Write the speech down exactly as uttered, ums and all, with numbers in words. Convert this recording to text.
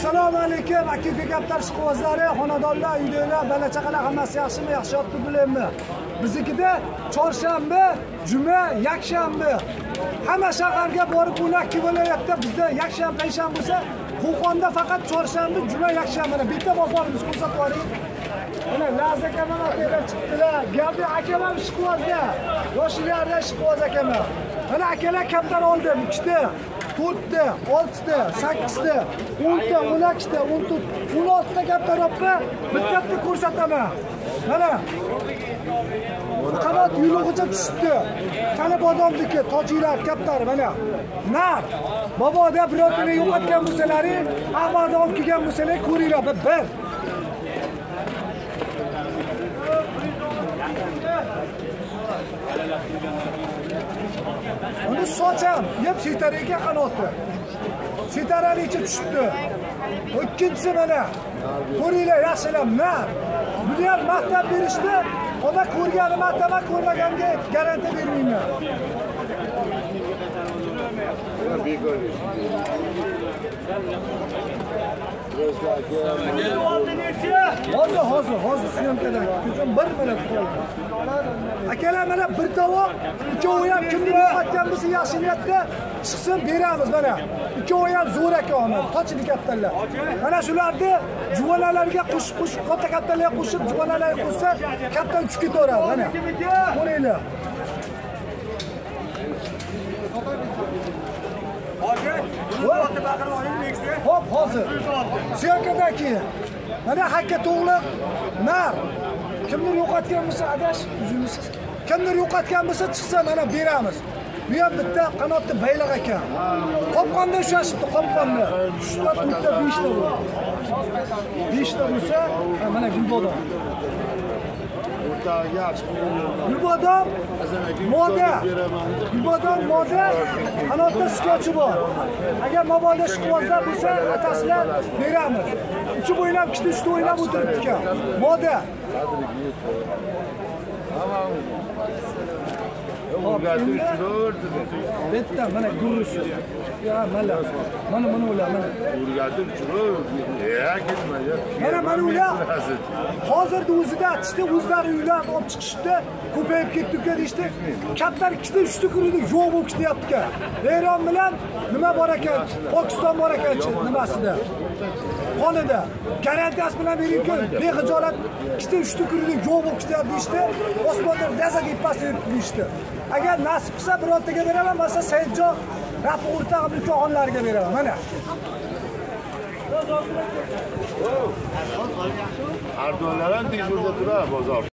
Assalomu alaykum, aka kaptar ishqibozlari, xonadonlar, uydalar, bola chaqalar hammasi yaxshimi, yaxshi yotdi bilenmi? Biznikida chorshanba, juma, yakshanba. Hamma shaharga borib o'nakki viloyatda bizda yakshanba, payshanba bo'lsa, Qo'qonda faqat chorshanba, juma, yakshanba. Bitta bozorimiz ko'rsatib qo'ying. Mana Laza akalar terib chiqdilar. Gapni akalar ishqibozlar. Yoshlarga ishqiboz akalar. Mana akalar kaptar oldim, ikkita. to'rtta, oltita, sakkizta, o'nta, o'n ikkita, o'n to'rt, o'n oltita kaptar olibmi? Bitta-bitta ko'rsataman. Mana qanot yo'lig'icha tushibdi. Qani bodomniki, tojiklar kaptar mana. Nar. Boboda birortani yo'qotgan bo'lsalaring, Ahmadni olib kelgan bo'lsalar, ko'ringlar bir. Uni socham, yeb setariga qanoti. Setaralicha tushibdi. Ikkinchisi mana. Ko'ringlar, yaxshilab, nar. Buni ham maqtab berishdi. Ona ko'rgani maqtama, ko'rmaganga garantiya bermayman. Hozir, hozir, hozir syomkadan bir minut qoldi. Akalar mana bir tovoq, ikkovi ham kimni yo'qotgan bo'lsa yaxshi niyatda chiqsin beramiz mana. Ikkovi ham zo'r akaman, tochini kaptarlar. Mana shularni juvolalarga qo'shib-qo'shib, katta kaptarlarga qo'shib, juvolalarga qo'shsa, kaptar uchib ketaveradi mana. Ko'ringlar. Hop, hozir. Syomkadan keyin. Mana hakka to'g'liq nar. Kimdir yo'qotgan bo'lsa, adash, uzunsiz. Kimdir yo'qotgan bo'lsa, chiqsa mana beramiz. Bu ham bitta qanotni bayloq ekan. Qopqonda ushashibdi, qopqonda. uchta, to'rtta, beshta bo'ldi. beshta bo'lsa, mana gulbodom. Gulbodom moda. Gulbodom moda, qanotda skochi bor. Agar mabodo ishqibozlar bo'lsa, ataslar beramiz. Uchi bo'ylab, ikkita uchta o'ynab o'tiribdi-ku. Moda. Bitta mana gurush. Ya mana. Mana buni ular mana. Urgatib churib. Ya ketma ya. Mana mana ular. Hozirda o'zida aytishdi, o'zlari uylarni olib chiqishdi, ko'payib ketdi-ku deyishdi. Kaptar ikkita, uchta kuridi yo'q bo'lib ketyapti-ku. Eron bilan nima bor ekan? Pokiston bor ekan-chi nimasida? Qonida. Garantiyasi bilan bering-ku, bexijolat ikkita, uchta kuridi yo'q bo'lib ketyapti deyishdi. Osmondan dazaga ipasini deyishdi. Agar nasib qilsa birortaga beraman, masalan Saidjon rafi o'rtog'im ukaxonlarga beraman. Mana. Ardonlar ham tezda turadi bozor.